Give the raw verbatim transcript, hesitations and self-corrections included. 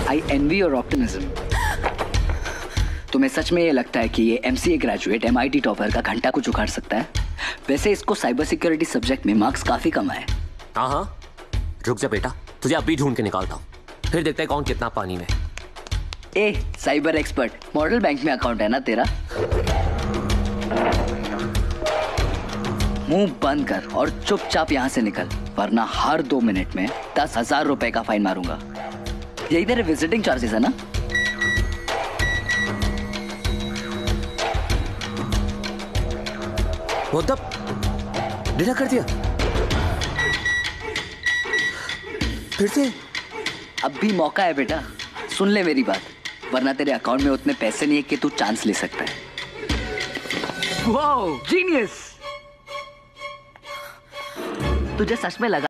I N V your optimism. तुम्हें सच में ये लगता है कि ये एमसीए ग्रेजुएट एमआईटी टॉपर का घंटा कुछ उखाड़ सकता है? वैसे इसको साइबर सिक्योरिटी सब्जेक्ट में मार्क्स काफी कम आए। हाँ हाँ, रुक जा बेटा, तुझे अभी ढूंढ के निकालता हूँ, फिर देखते हैं कौन कितना पानी में। A cyber expert, model bank में अकाउंट है ना तेरा? मुंह बंद कर और चुपचाप यहाँ से निकल, वरना हर दो मिनट में दस हजार रुपए का फाइन मारूंगा। यही तेरे विजिटिंग चार्जेस है ना? वो तब डिना कर दिया फिर से। अब भी मौका है बेटा, सुन ले मेरी बात, वरना तेरे अकाउंट में उतने पैसे नहीं है कि तू चांस ले सकता है। Wow, genius. तुझे सच में लगा